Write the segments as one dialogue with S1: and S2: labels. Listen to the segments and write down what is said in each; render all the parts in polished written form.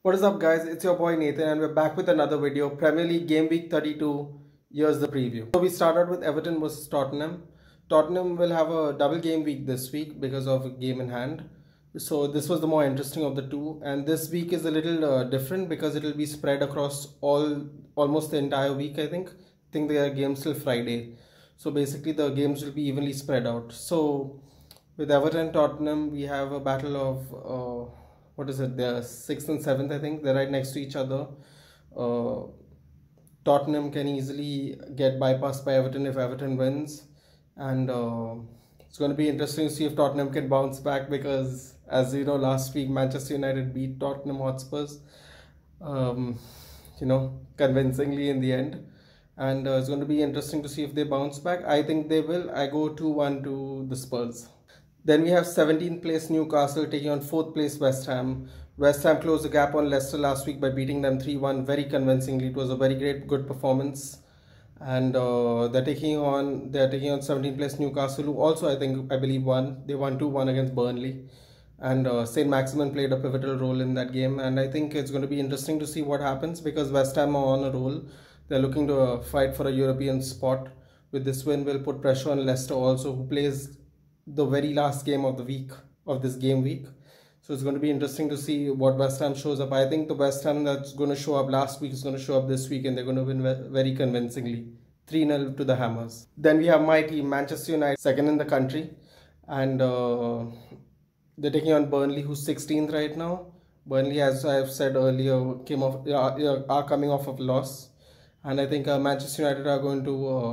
S1: What is up, guys? It's your boy Nathan, and we're back with another video. Premier League Game Week 32. Here's the preview. So we started with Everton versus Tottenham. Tottenham will have a double game week this week because of a game in hand. So this was the more interesting of the two, and this week is a little different because it will be spread across almost the entire week. I think there are games till Friday. So basically, the games will be evenly spread out. So with Everton Tottenham, we have a battle of what is it? They're sixth and seventh. I think they're right next to each other. Uh, Tottenham can easily get bypassed by Everton if Everton wins, and it's going to be interesting to see if Tottenham can bounce back because, as you know, last week Manchester United beat Tottenham Hotspurs, um, convincingly in the end. And it's going to be interesting to see if they bounce back. I think they will. I go 2-1 to the Spurs. Then we have 17th place Newcastle taking on 4th place West Ham. West Ham closed the gap on Leicester last week by beating them 3-1 very convincingly. It was a very good performance. And they're taking on 17th place Newcastle, who also I believe won. They won 2-1 against Burnley. And St. Maximin played a pivotal role in that game. And I think it's going to be interesting to see what happens because West Ham are on a roll. They're looking to fight for a European spot. With this win, will put pressure on Leicester also, who plays the very last game of the week, of this game week. So it's going to be interesting to see what West Ham shows up. I think the West Ham that's going to show up last week is going to show up this week, and they're going to win very convincingly. 3-0 to the Hammers. Then we have my team, Manchester United, second in the country. And they're taking on Burnley, who's 16th right now. Burnley, as I've said earlier, are coming off of a loss. And I think Manchester United are going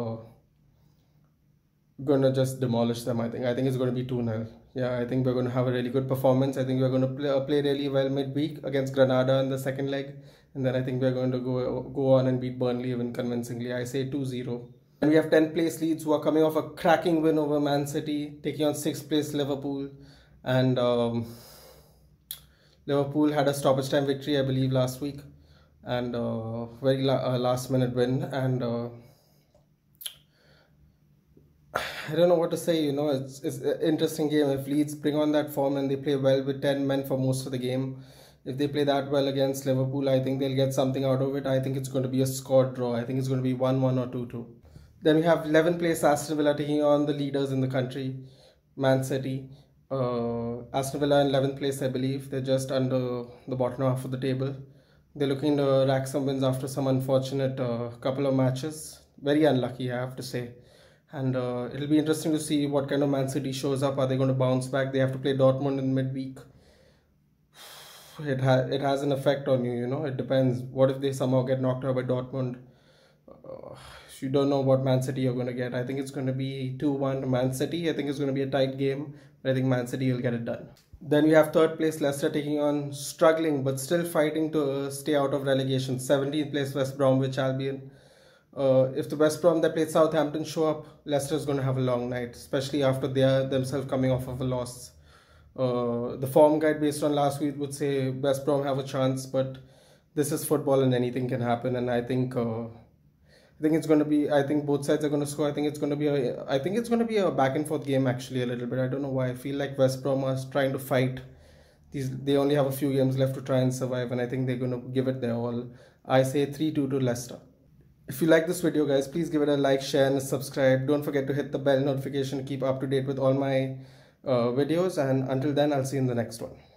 S1: to just demolish them. I think it's going to be 2-0. Yeah, I think we're going to have a really good performance. I think we're going to play really well midweek against Granada in the second leg, and then I think we're going to go on and beat Burnley even convincingly. I say 2-0. And we have 10th place Leeds, who are coming off a cracking win over Man City, taking on 6th place Liverpool. And Liverpool had a stoppage time victory, I believe, last week, and very last minute win. And I don't know what to say. It's an interesting game. If Leeds bring on that form and they play well with 10 men for most of the game, if they play that well against Liverpool, I think they'll get something out of it. I think it's going to be a score draw. I think it's going to be 1-1 or 2-2. Then we have 11th place Aston Villa taking on the leaders in the country, Man City. Aston Villa in 11th place, I believe. They're just under the bottom half of the table. They're looking to rack some wins after some unfortunate couple of matches. Very unlucky, I have to say. And it'll be interesting to see what kind of Man City shows up. Are they going to bounce back? They have to play Dortmund in midweek. It has an effect on you, It depends. What if they somehow get knocked out by Dortmund? You don't know what Man City you're going to get. I think it's going to be 2-1 to Man City. I think it's going to be a tight game. But I think Man City will get it done. Then we have 3rd place Leicester taking on struggling but still fighting to stay out of relegation. 17th place West Bromwich Albion. If the West Brom that played Southampton show up, Leicester is going to have a long night, especially after they are themselves coming off of a loss. The form guide based on last week would say West Brom have a chance, but this is football and anything can happen. And I think it's going to be. I think both sides are going to score. I think it's going to be a back and forth game actually a little bit. I don't know why. I feel like West Brom are trying to fight. They only have a few games left to try and survive, and I think they're going to give it their all. I say 3-2 to Leicester. If you like this video, guys, please give it a like, share and subscribe. Don't forget to hit the bell notification to keep up to date with all my videos. And until then, I'll see you in the next one.